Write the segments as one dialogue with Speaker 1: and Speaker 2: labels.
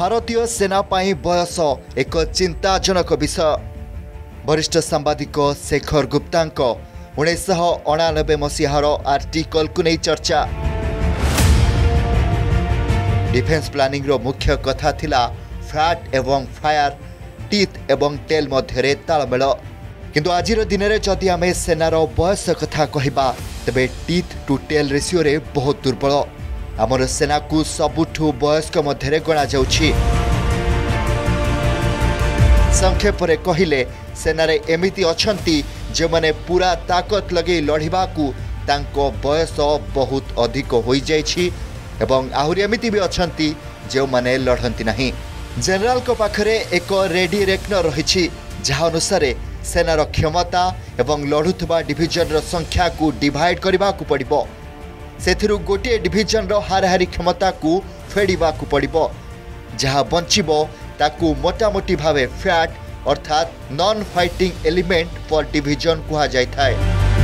Speaker 1: भारतीय सेना पाई बयस एक चिंताजनक विषय। वरिष्ठ सांबादिक शेखर गुप्ता 1999 मसीहार आर्टिकल को नहीं चर्चा। डिफेन्स प्लानिंग रो मुख्य कथा थिला फैट एवं फायर, टीथ एवं टेल मध्यरे तालमेल। किंतु आजिर दिन में जदि आम सेनार बयस कथा कहबा तेबे टीथ टू टेल रेशियो रे बहुत दुर्बल। आमर सेना को सबुठु बयस्क मध्यरे गणा जाउछि। संक्षेप रे कहिले सेनारे एमिति अछंती जे माने पूरा ताकत लगे लढिबाकू तांको बयस बहुत अधिक होई जाइछि एवं आहुरी एमिति भी अछंती जे माने लढंती नाही। जनरल को पाखरे एक रेडी रेकनर रहिछि जहा अनुसार सेनार क्षमता एवं लढुथबा डिविजन रो संख्या को डिवाइड करबा को पड़िबो। सेथिरु गोटे डिविजन रो हाराहारी क्षमता को फेडिबा को पड़िबो। जहा बंचिबो ताकू मोटामोटी भावे फैट अर्थात non fighting element for division कहा जाय थाए।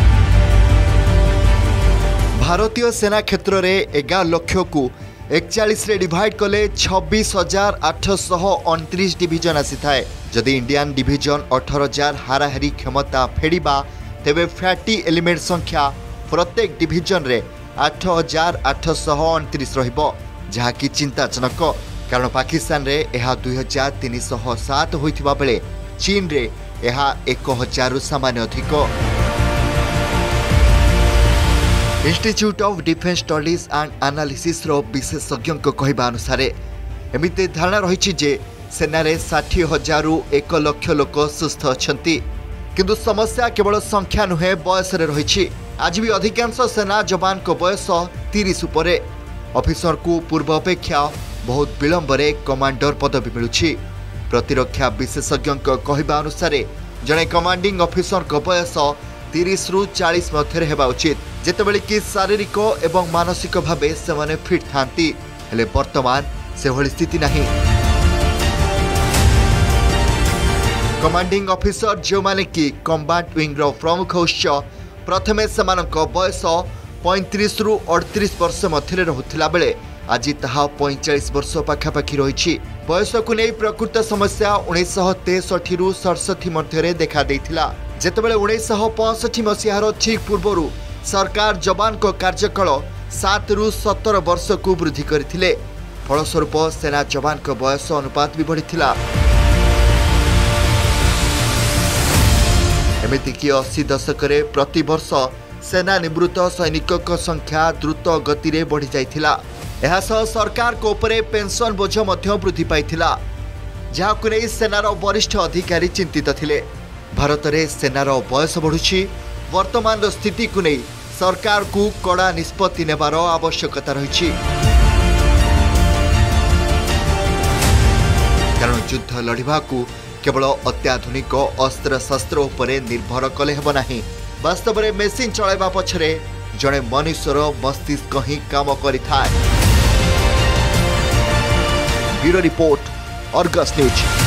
Speaker 1: भारतीय सेना क्षेत्र रे 11 लाख को 41 रे डिवाइड कले 26,829 डिविजन आसी थाए। जदि इंडियन डिविजन 18,000 हाराहारी क्षमता फेडिबा तेबे फैटी एलिमेंट संख्या प्रत्येक डिविजन रे 8,829 रहिबो, जहा कि चिंताजनक। कारण पाकिस्तान रे एहा 2,307 होइथिबा बेले चीन रे एहा 1,000 सामान्य अधिक। Institute of defence studies and analysis रो विशेषज्ञ कहबा अनुसार एमिते धारणा रहिछि जे सेना रे 60,000 रु 1 लाख लोक सुस्थ अछंती। किंतु समस्या केवल संख्या नुहे बयस रे रहिछि। आज भी अधिकांश सेना जवान को बयस 30 उपरे। ऑफिसर को पूर्व अपेक्षा बहुत विलंब रे कमांडर पदवी मिलुछि। प्रतिरक्षा विशेषज्ञ कहबा अनुसार जड़े कमांडिंग ऑफिसर को बयस 30 रु 40 मध्य हेबा उचित, जेतेबेले कि शारीरिक एवं मानसिक भावे से माने फिट थांती। हेले वर्तमान से भली स्थिति नहीं। कमांडिंग ऑफिसर जो माने कि कम्बाट विंग रो प्रमुख उच्च प्रथमे सेमानक बयस 35 रु 38 वर्ष मध्य रहुथिला बेले आज ताहा 45 वर्ष पाखापाखि रही। बयस को नहीं प्रकृत समस्या 1963 रु 67 मध्य देखा देइथिला, जेतेबेले 1965 मसीहार ठीक पूर्व सरकार जवान को कार्यकाल 7 रु 17 वर्ष को वृद्धि करथिले। फलस्वरूप सेना जवान को बयस अनुपात भी बढ़िथिला। एमिति कि 80 दशक रे प्रति वर्ष सेना निवृत्त सैनिक संख्या द्रुत गति रे बढ़ी जाइथिला। एहा सह सरकार को उपरे पेंशन बोझ मध्य वृद्धि पाइथिला, जहाकु नै सेनार वरिष्ठ अधिकारी चिंतित थिले। भारत रे सेनार बयस बढ़ुछि। वर्तमान स्थिति को नै सरकार को कड़ा निष्पत्ति नेबार आवश्यकता रहिछि। कारण युद्ध लड़िबाकू केवल अत्याधुनिक अस्त्र शस्त्र उपरे निर्भर कले हेब नाही। वास्तव में मेसीन चलाइबा पछरे जड़े मनुष्यर मस्तिष्क ही काम करिथाय। Bureau report, Argus news.